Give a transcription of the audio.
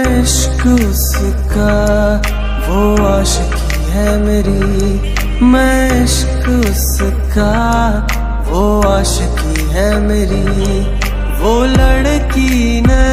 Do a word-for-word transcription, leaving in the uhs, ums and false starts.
मैं इश्क उसका, वो आशिकी है मेरी। मैं इश्क उसका, वो आशिकी है मेरी। वो लड़की न